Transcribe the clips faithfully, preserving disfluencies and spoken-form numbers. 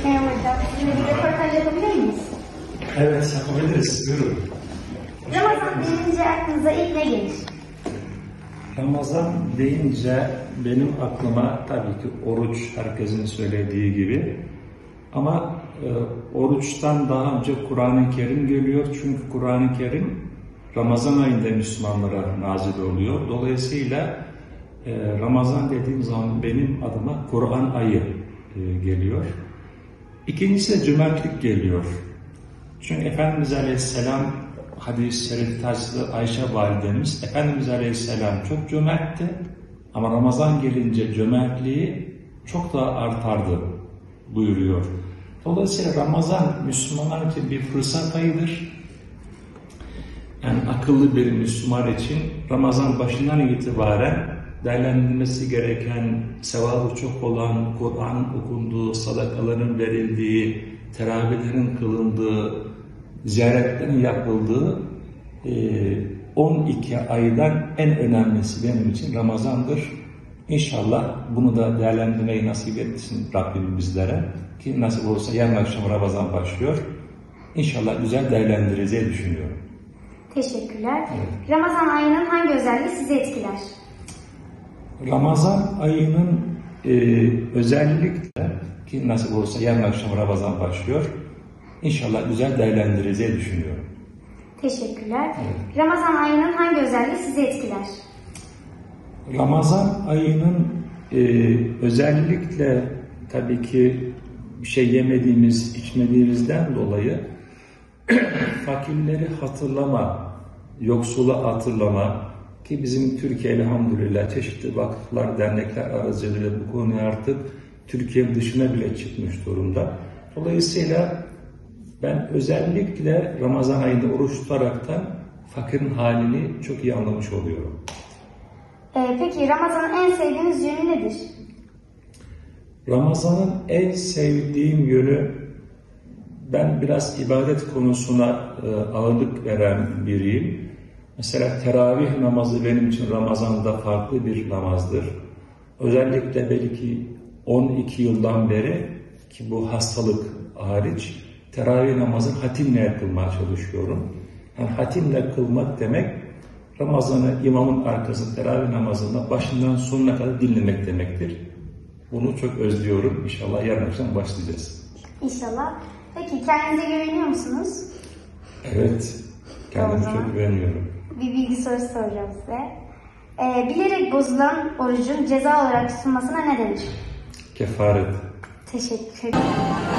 Merhaba hocam, sizinle bir röportaj yapabilir miyiz? Evet, yapabiliriz. Buyurun. Ramazan deyince aklınıza ilk ne gelir? Ramazan deyince benim aklıma tabii ki oruç, herkesin söylediği gibi. Ama e, oruçtan daha önce Kur'an-ı Kerim geliyor. Çünkü Kur'an-ı Kerim Ramazan ayında Müslümanlara nazil oluyor. Dolayısıyla e, Ramazan dediğim zaman benim adıma Kur'an ayı e, geliyor. İkincisi de cömertlik geliyor. Çünkü Efendimiz Aleyhisselam hadis-i şerif tarzı Ayşe validemiz Efendimiz Aleyhisselam çok cömertti ama Ramazan gelince cömertliği çok daha artardı buyuruyor. Dolayısıyla Ramazan Müslümanlar için bir fırsat ayıdır. Yani akıllı bir Müslüman için Ramazan başından itibaren değerlendirilmesi gereken, sevabı çok olan, Kur'an okunduğu, sadakaların verildiği, teravihlerin kılındığı, ziyaretlerin yapıldığı on iki aydan en önemlisi benim için Ramazan'dır. İnşallah bunu da değerlendirmeyi nasip etsin Rabbim bizlere. Ki nasip olursa yarın akşam Ramazan başlıyor. İnşallah güzel değerlendiririz diye düşünüyorum. Teşekkürler. Evet. Ramazan ayının hangi özelliği sizi etkiler? Ramazan ayının e, özellikle ki nasip olursa yarın akşam Ramazan başlıyor. İnşallah güzel değerlendiririz diye düşünüyorum. Teşekkürler. Evet. Ramazan ayının hangi özelliği sizi etkiler? Ramazan ayının e, özellikle tabii ki bir şey yemediğimiz, içmediğimizden dolayı fakirleri hatırlama, yoksulu hatırlama ki bizim Türkiye elhamdülillah çeşitli vakıflar, dernekler aracılığıyla bu konuya artık Türkiye dışına bile çıkmış durumda. Dolayısıyla ben özellikle Ramazan ayında oruç tutaraktan fakirin halini çok iyi anlamış oluyorum. Ee, peki Ramazan'ın en sevdiğiniz yönü nedir? Ramazan'ın en sevdiğim yönü, ben biraz ibadet konusuna e, ağırlık veren biriyim. Mesela teravih namazı benim için Ramazan'da farklı bir namazdır. Özellikle belki on iki yıldan beri ki bu hastalık hariç teravih namazını hatimle kılmaya çalışıyorum. Yani hatimle kılmak demek Ramazan'ı imamın arkasında teravih namazında başından sonuna kadar dinlemek demektir. Bunu çok özlüyorum. İnşallah yarın akşam başlayacağız. İnşallah. Peki kendinize güveniyor musunuz? Evet. Kendime çok güveniyorum. Bir bilgi sorusu soracağım size. Ee, bilerek bozulan orucun ceza olarak tutulmasına ne denir? Kefaret. Teşekkür ederim.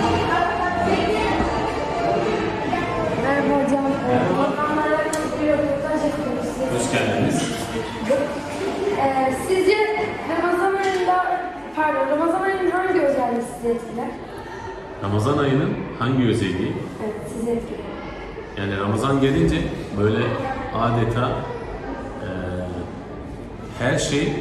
Merhaba hocam. Ramazanlarla bir röportaj yapıyoruz size. Hoş geldiniz. Ee, sizce Ramazan ayında, pardon, Ramazan ayının hangi özelliği sizi etkiler? Ramazan ayının hangi özelliği? Evet, sizi etkiler. Yani Ramazan gelince böyle adeta e, her şey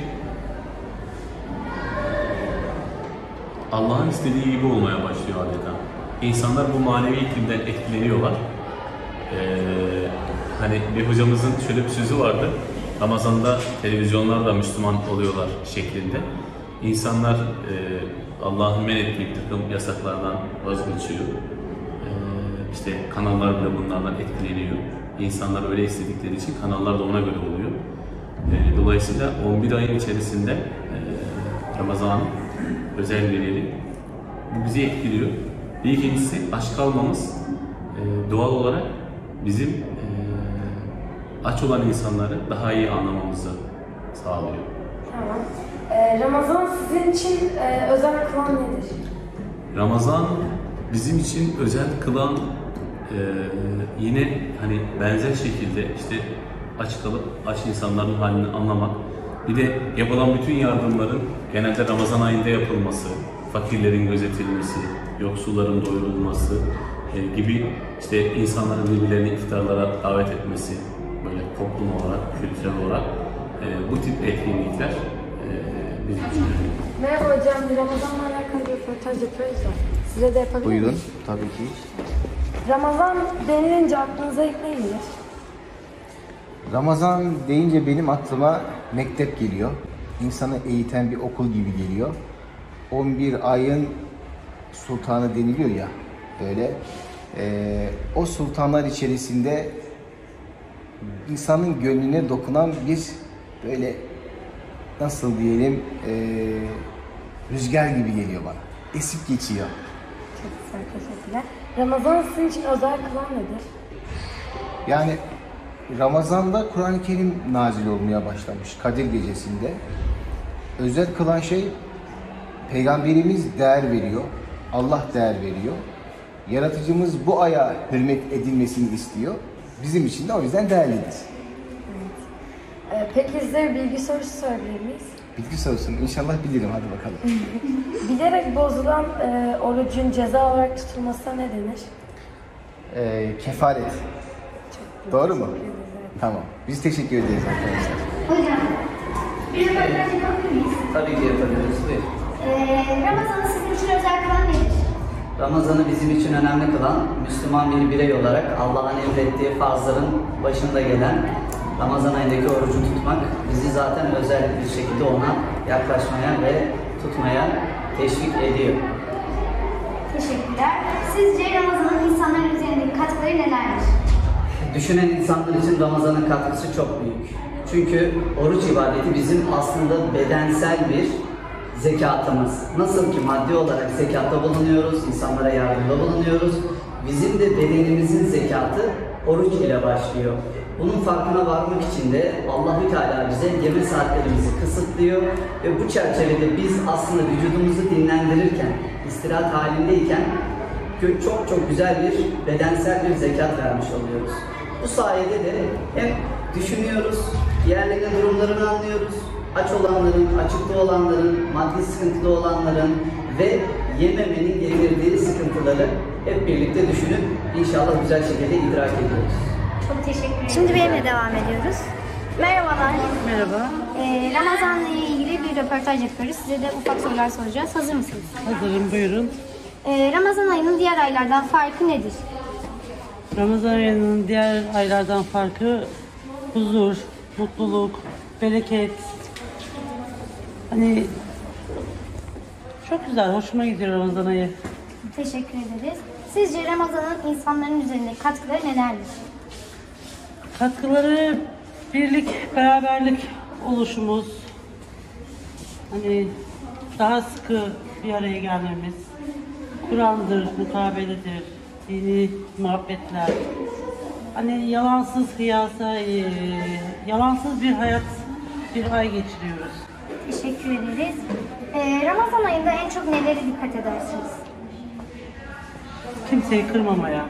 Allah'ın istediği gibi olmaya başlıyor adeta. İnsanlar bu manevi iklimden etkileniyorlar. E, hani bir hocamızın şöyle bir sözü vardı. Ramazan'da televizyonlar da Müslüman oluyorlar şeklinde. İnsanlar e, Allah'ın men ettiği bir takım yasaklardan vazgeçiyor. E, işte kanallar bile bunlardan etkileniyor. İnsanlar öyle istedikleri için kanallar da ona göre oluyor. E, dolayısıyla on bir ayın içerisinde e, Ramazan'ın özel verileri bu bizi etkiliyor. Bir ikincisi aç kalmamız e, doğal olarak bizim e, aç olan insanları daha iyi anlamamızı sağlıyor. Tamam. Ee, Ramazan sizin için e, özel kılan nedir? Ramazan bizim için özel kılan e, yine hani benzer şekilde işte aç kalıp aç insanların halini anlamak, bir de yapılan bütün yardımların genelde Ramazan ayında yapılması, fakirlerin gözetilmesi, yoksulların doyurulması e, gibi işte insanların birbirlerini iftarlara davet etmesi, böyle toplum olarak, kültürel olarak e, bu tip etkinlikler e, bizim için önemli. Merhaba hocam, bir Ramazan'la alakalı bir röportaj yapıyoruz da. Size de yapabilir miyim? Buyurun, tabii ki. Ramazan denilince aklınıza ilk ne gelir? Ramazan deyince benim aklıma mektep geliyor. İnsanı eğiten bir okul gibi geliyor. on bir ayın sultanı deniliyor ya, böyle. Ee, o sultanlar içerisinde insanın gönlüne dokunan bir böyle, nasıl diyelim, ee, rüzgar gibi geliyor bana. Esip geçiyor. Çok güzel, teşekkürler. Ramazan sizin için özel kılan nedir? Yani Ramazan'da Kur'an-ı Kerim nazil olmaya başlamış Kadir Gecesi'nde. Özel kılan şey, Peygamberimiz değer veriyor, Allah değer veriyor. Yaratıcımız bu aya hürmet edilmesini istiyor. Bizim için de o yüzden değerlidir. Evet. Ee, peki size bir bilgi sorusu sorabilir miyiz? Bilgi sorusunu inşallah bilirim, hadi bakalım. Bilerek bozulan e, orucun ceza olarak tutulmasına ne denir? Ee, kefaret. Doğru mu? Tamam. Biz teşekkür ederiz arkadaşlar. Hocam, bir röportaj yapabilir miyiz? Tabii ki yapabiliriz. Buyur. Ee, Ramazan'ı sizin için özel kılan nedir? Ramazan'ı bizim için önemli kılan, Müslüman bir birey olarak Allah'ın emrettiği farzların başında gelen Ramazan ayındaki orucu tutmak bizi zaten özel bir şekilde ona yaklaşmaya ve tutmaya teşvik ediyor. Teşekkürler. Sizce Ramazan'ın insanların üzerindeki katkıları nelerdir? Düşünen insanlar için Ramazan'ın katkısı çok büyük. Çünkü oruç ibadeti bizim aslında bedensel bir zekatımız. Nasıl ki maddi olarak zekatta bulunuyoruz, insanlara yardımda bulunuyoruz. Bizim de bedenimizin zekatı oruç ile başlıyor. Bunun farkına varmak için de Allahü Teala bize yeme saatlerimizi kısıtlıyor ve bu çerçevede biz aslında vücudumuzu dinlendirirken, istirahat halindeyken çok çok güzel bir bedensel bir zekat vermiş oluyoruz. Bu sayede de hem düşünüyoruz, diğerlerinin durumlarını anlıyoruz, aç olanların, açıkta olanların, maddi sıkıntıda olanların ve yememenin getirdiği sıkıntıları hep birlikte düşünüp inşallah güzel şekilde idrak ediyoruz. Çok teşekkür ederim. Şimdi benimle devam ediyoruz. Merhabalar. Merhaba. Ee, Ramazan'la ilgili bir röportaj yapıyoruz. Size de ufak sorular soracağız. Hazır mısınız? Hazırım, buyurun. Ee, Ramazan ayının diğer aylardan farkı nedir? Ramazan ayının diğer aylardan farkı huzur, mutluluk, bereket. Hani çok güzel, hoşuma gidiyor Ramazan ayı. Teşekkür ederiz. Sizce Ramazan'ın insanların üzerindeki katkıları nelerdir? Katkıları birlik, beraberlik oluşumuz. Hani daha sıkı bir araya gelmemiz. Kur'an'dır, mukabeledir, dini muhabbetler. Hani yalansız hıyasa, e, yalansız bir hayat, bir ay geçiriyoruz. Teşekkür ederiz. Ee, Ramazan ayında en çok nelere dikkat edersiniz? Kimseyi kırmamaya,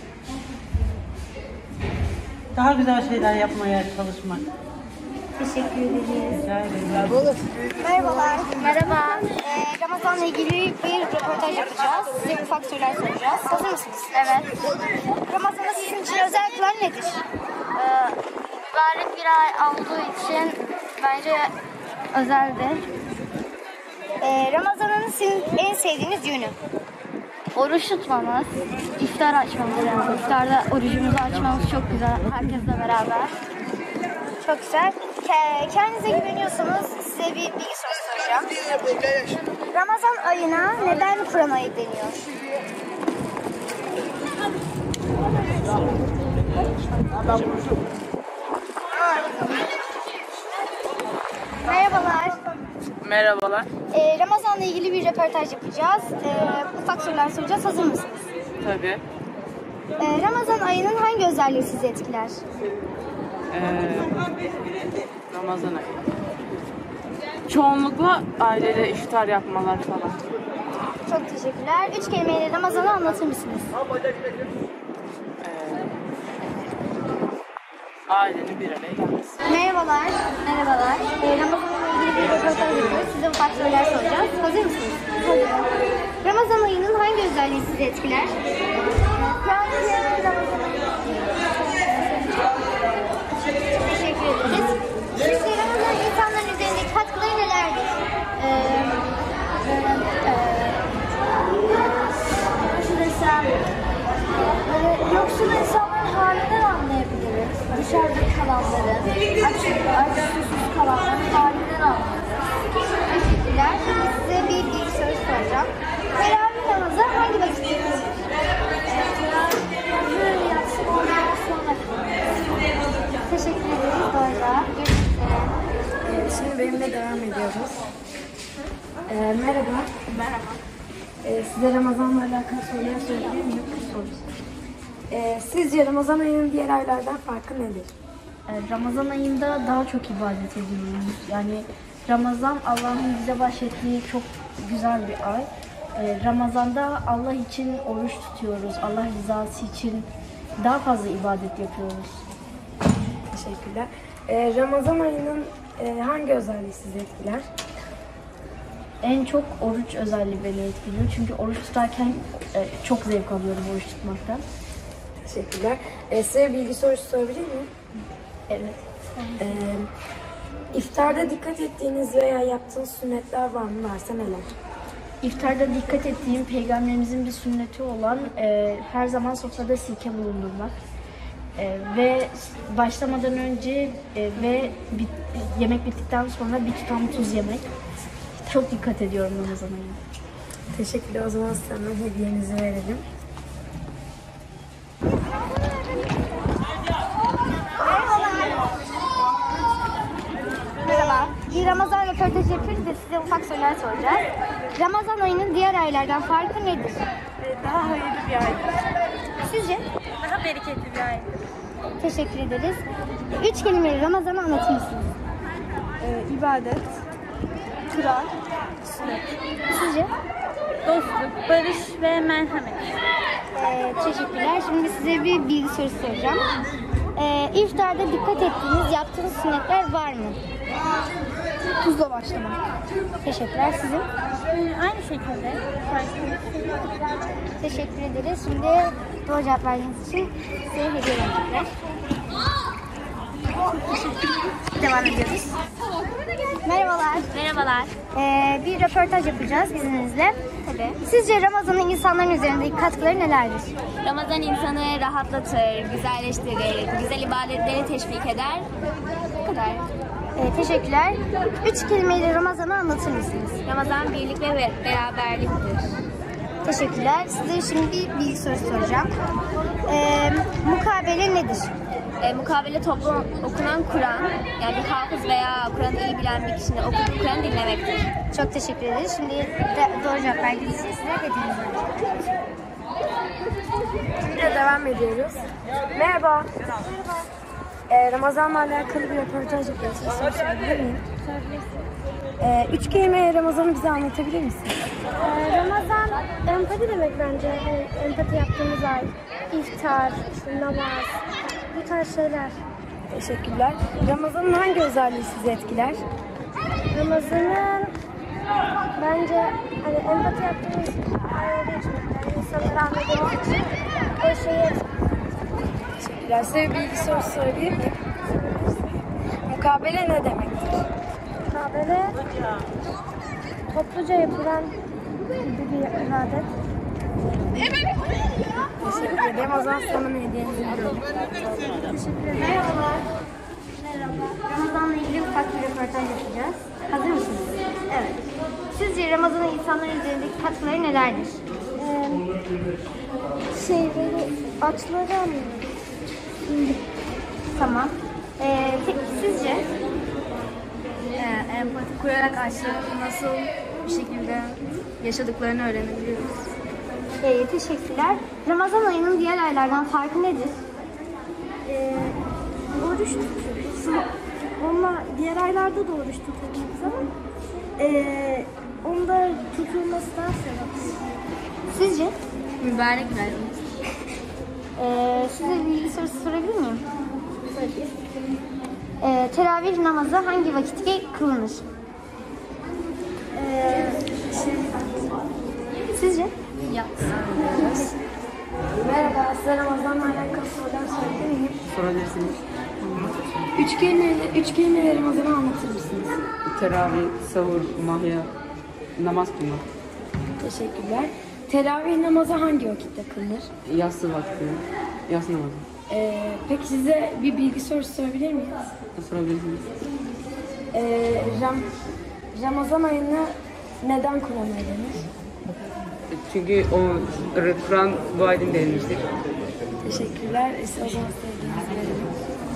daha güzel şeyler yapmaya çalışmak. Teşekkür ederiz. Rica ederim. Merhabalar. Merhaba. Ee, Ramazan'la ilgili bir röportaj yapacağız. Size ufak sorular soracağız. Hazır mısınız? Evet. Ramazan'ı sizin için özel kılan nedir? Ee, mübarek bir ay olduğu için bence özeldir. Ee, Ramazan'ın sizin en sevdiğiniz yönü? Oruç tutmamız, iftar açmamız yani. İftarda orucumuzu açmamız çok güzel. Herkesle beraber. Çok güzel. Ke- Kendinize güveniyorsanız size bir bilgi sorusu soracağım. Ramazan ayına neden Kur'an ayı deniyor? Merhabalar. Merhabalar. Ee, Ramazan'la ilgili bir röportaj yapacağız. Ee, ufak sorular soracağız. Hazır mısınız? Tabii. Ee, Ramazan ayının hangi özelliği sizi etkiler? Ee, Ramazan ayı. Çoğunlukla aileyle iftar yapmalar falan. Çok teşekkürler. Üç kelimeyle Ramazan'ı anlatır mısınız? Ee, ailenin bir araya gelmesi. Merhabalar. Merhabalar. Ee, Ramazan'la ilgili bir röportaj yapıyoruz. Size ufak sorular soracağız. Hazır mısınız? Hazırım. Ramazan ayının hangi özelliği sizi etkiler? Teşekkür ederiz. Sizce Ramazan insanların üzerindeki katkıları nelerdir? Ee, e, nasıl desem, böyle yoksul insanların halinden anlayabiliriz. Dışarıda kalanların, aç, aç susuz kalanların halinden anlayabiliriz. Teşekkürler. Size bir bilgi sorusu soracağım. Teravih namazı hangi vakitte kılınır? Teşekkür ederiz. Doğru cevap. Evet, şimdi benimle devam ediyoruz. Ee, merhaba. Merhaba. Ee, size Ramazan'la alakalı sorular sorabilir miyim? Ee, sizce Ramazan ayının diğer aylardan farkı nedir? Ramazan ayında daha çok ibadet ediyoruz. Yani Ramazan Allah'ın bize bahşettiği çok güzel bir ay. Ramazan'da Allah için oruç tutuyoruz. Allah rızası için daha fazla ibadet yapıyoruz. Teşekkürler. Ee, Ramazan ayının e, hangi özelliği sizi etkiler? En çok oruç özelliği beni etkiliyor. Çünkü oruç tutarken e, çok zevk alıyorum oruç tutmaktan. Teşekkürler. Ee, size bilgi sorusu sorabilir miyim? Evet. Ee, iftarda dikkat ettiğiniz veya yaptığınız sünnetler var mı? Varsa neler? İftarda dikkat ettiğim peygamberimizin bir sünneti olan e, her zaman sofrada sirke bulundurmak. E, ve başlamadan önce e, ve bit, yemek bittikten sonra bir tutam tuz yemek. Çok dikkat ediyorum Ramazan ayına. Teşekkürler. O zaman sana hediyenizi verelim. Merhaba. Bir Ramazan röportajı yapıyoruz da size ufak sorular soracağız. Ramazan ayının diğer aylardan farkı nedir? Daha hayırlı bir ay. Sizce? Daha bereketli bir ay. Teşekkür ederiz. Üç kelimeyle Ramazan'ı anlatır mısınız? Ee, ibadet, Kur'an, sünnet. Sizce? Dostluk, barış ve merhamet. Ee, teşekkürler. Şimdi size bir bilgi sorusu soracağım. Ee, iftarda dikkat ettiğiniz, yaptığınız sünnetler var mı? Tuzla başlamak. Teşekkürler. Sizin? Aynı şekilde. Teşekkür ederiz. Şimdi doğru cevap verdiğiniz için size hediye verecekler. Devam ediyoruz. Merhabalar. Merhabalar. Ee, bir röportaj yapacağız izninizle. Tabii. Sizce Ramazan'ın insanların üzerindeki katkıları nelerdir? Ramazan insanı rahatlatır, güzelleştirir, güzel ibadetleri teşvik eder. Bu kadar. Ee, teşekkürler. Üç kelimeyle Ramazan'ı anlatır mısınız? Ramazan birlik ve beraberliktir. Teşekkürler. Size şimdi bir bilgi sorusu soracağım. Ee, mukabele nedir? E, mukabele toplu okunan Kur'an, yani bir hafız veya Kur'an'ı iyi bilen bir kişinin okuduğu Kur'an'ı dinlemektir. Çok teşekkür ederiz. Şimdi de doğru cevap verdiğiniz için size hediyemizi vereceğim. Şimdi devam ediyoruz. Merhaba. Merhaba. Ee, Ramazan'la alakalı bir röportaj yapıyoruz. Soru sorabilir miyim? Ee, üç kelimeyle Ramazan'ı bize anlatabilir misin? Ee, Ramazan empati demek bence. Yani empati yaptığımız ay, iftar, işte namaz, bu tarz şeyler. Teşekkürler. Ramazan'ın hangi özelliği sizi etkiler? Ramazan'ın bence hani empati yaptığımız ay olduğu için, yani insanları anladığımız için o şeyi Teşekkürler. Size bir bilgi sorusu sorabilir miyim? Mukabele ne demektir? mukabele topluca yapılan bir ibadet. Teşekkür ederim. O zaman sana hediyenizi veriyorum. Teşekkür ederim. Merhabalar. Merhaba. Ramazan'la ilgili ufak bir röportaj yapacağız. Hazır mısınız? Evet. Sizce Ramazan'ın insanların üzerindeki katkıları nelerdir? Ee, şey böyle açlara mı? Tamam. Ee, peki sizce? Ee, empati kurarak açların nasıl bir şekilde yaşadıklarını öğrenebiliyoruz. Ee, teşekkürler. Ramazan ayının diğer aylardan farkı nedir? Ee, oruç tutuyoruz. Onunla diğer aylarda da oruç tutuyoruz ama ee, onda tutulması daha sevaplı. Sizce? Mübarek ver. Ee, size bir bilgi sorusu sorabilir miyim? Tabii. Ee, teravih namazı hangi vakitte kılınır? Ee, şey, Sizce? Ya. Merhaba, size Ramazan'la alakalı sorular sorabilir miyim? Sorabilirsiniz. Üç kelimeyle, üç kelimeyle Ramazan'ı anlatır mısınız? Teravih, sahur, mahya, namaz kılmak. Teşekkürler. Teravih namazı hangi vakitte kılınır? Yatsı vakti, yatsı namazı. Ee, peki size bir bilgi sorusu sorabilir miyiz? Sorabilirsiniz. Ee, Ram Ramazan ayını neden Kur'an'a denir? Çünkü o Kur'an bu ayda indirilmiştir. Teşekkürler. Size o zaman sevginizi verelim.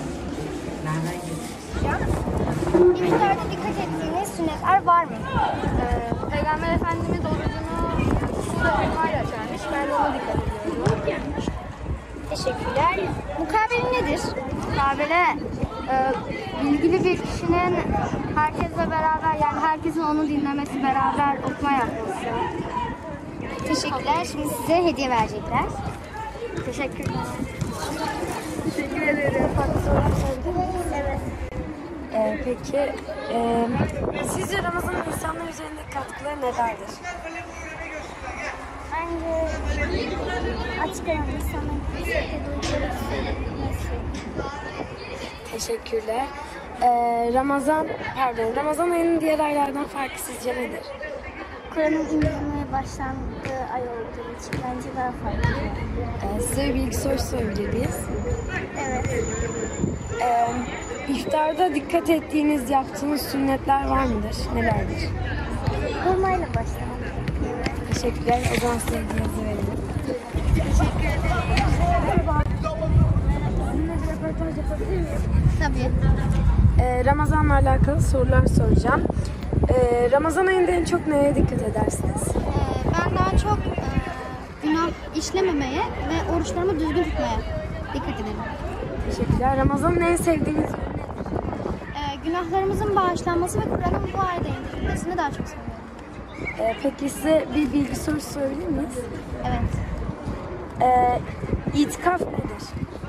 İftarda dikkat ettiğiniz sünnetler var mı? Ee, Peygamber Efendimiz orucunu sıkıntıyla açarmış. Ben de ona dikkat ediyorum. Teşekkürler. Mukabele nedir? Mukabele e, bilgili bir kişinin herkesle beraber, yani herkesin onu dinlemesi, beraber okuma yapması. Teşekkürler. Şimdi size hediye verecekler. Teşekkürler. Teşekkür ederim. Farklı sorular sorabilir miyim? Evet. Ee, peki, e, sizce Ramazan'ın insanlar üzerindeki katkıları nelerdir? Bence açık olan insanların duyguları hissetmesi. Teşekkürler. Ee, Ramazan, pardon, Ramazan ayının diğer aylardan farkı sizce nedir? Kur'an'ın indirilmeye başlandığı ay olduğu için bence daha farklı. Ee, size bir bilgi sorusu sorabilir miyiz? Evet. Ee, iftarda dikkat ettiğiniz, yaptığınız sünnetler var mıdır? Nelerdir? Hurmayla başlamak. Teşekkürler. O zaman size hediyenizi verelim. Teşekkür ederim. Merhaba. Sizinle bir röportaj yapabilir miyim? Tabii. Ee, Ramazan'la alakalı sorular soracağım. Ee, Ramazan ayında en çok neye dikkat edersiniz? Ee, ben daha çok e, günah işlememeye ve oruçlarımı düzgün tutmaya dikkat ederim. Teşekkürler. Ramazan'ın en sevdiğiniz ürün nedir? Ee, günahlarımızın bağışlanması ve Kur'an'ın bu ayda indirilmesini daha çok seviyorum. Ee, peki size bir bilgi sorusu sorabilir miyiz? Evet. Ee, itikaf nedir?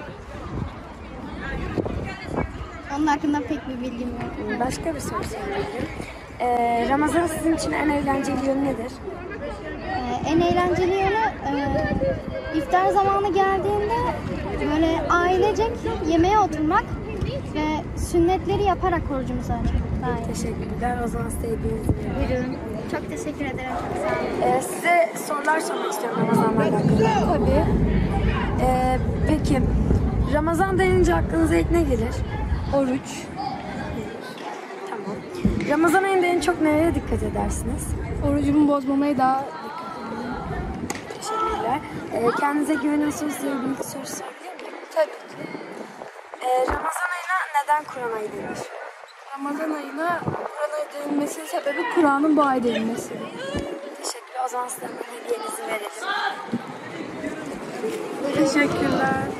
Onun hakkında pek bir bilgim yok. Başka bir soru sorabilirim. Ee, Ramazan sizin için en eğlenceli yönü nedir? Ee, en eğlenceli yönü e, iftar zamanı geldiğinde böyle ailecek yemeğe oturmak ve sünnetleri yaparak orucumuzu açmak. Daha iyi. Teşekkürler. O zaman size hediyenizi veriyorum. Buyurun. Çok teşekkür ederim. Çok sağ olun. Ee, size sorular sormak istiyorum Ramazan'la alakalı. Tabii. Ee, peki, Ramazan denince aklınıza ilk ne gelir? Oruç. Tamam. Ramazan ayında en çok nereye dikkat edersiniz? Orucumu bozmamaya daha Teşekkürler. Ee, kendinize güveniyorsunuz diye bir bilgi sorusu sorabilir miyim? Tabii ki. Ee, Ramazan ayına neden Kur'an ayı denir? Ramazan ayına Kur'an ayı denilmesinin sebebi Kur'an'ın bu ay denilmesi. Teşekkürler. O zaman size hediyenizi verelim. Teşekkürler.